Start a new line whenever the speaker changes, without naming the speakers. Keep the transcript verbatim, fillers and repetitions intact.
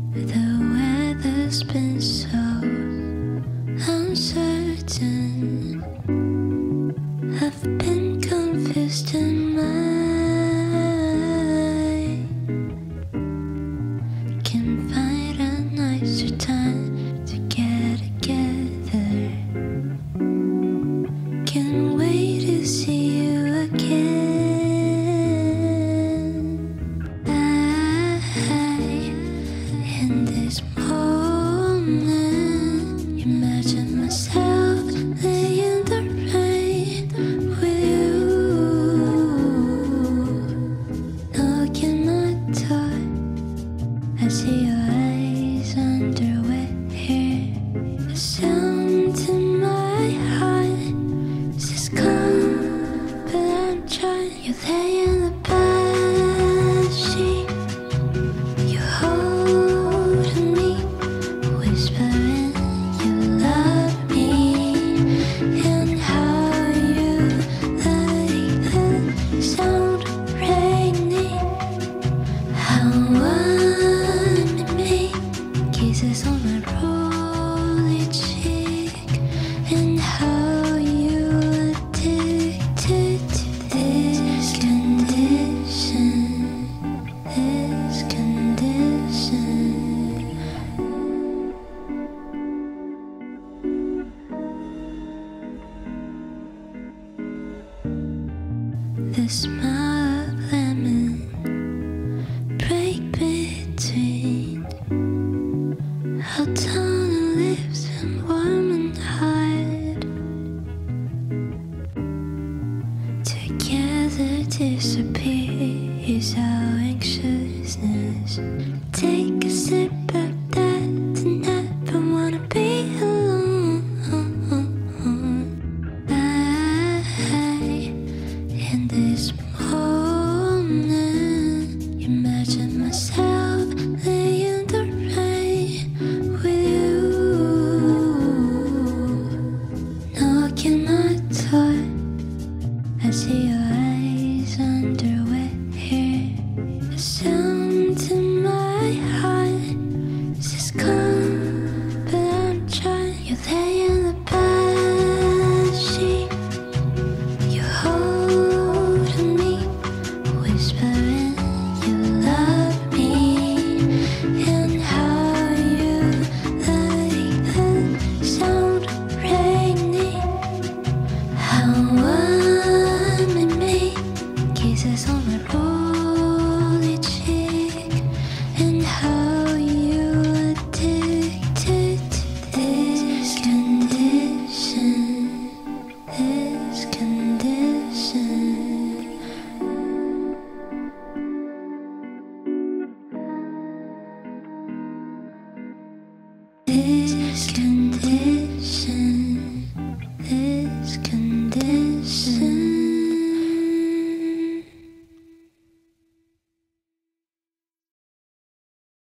The weather's been so uncertain. I've been confused in my can't find a nicer time to get together. Can't wait to see you again. I, in this moment, imagine myself laying in the rain with you. Knocking my door, I see your eyes underwear. A sound in my heart says come, but I'm trying. You lay in the bed sheet, you holding me, whispering you love me, and how you like the sound raining. How warm it me, kisses on my rolly cheek, and how you addicted to this condition, this condition. The smell of lemon break between hot tongue and lips and warm and hard. Together disappears our anxiousness. Take a sip of that tonight, but wanna be alone. I, in this moment, imagine myself laying in the rain with you. Knocking my door, I see your eyes underwear. A sound in my heart says come, but I'm trying. You lay in the bed sheet, you holding me, whispering you love me, and how you like the sound raining. How warm it me, kisses on my rolly cheek, and how you addicted to this condition, this condition. This condition.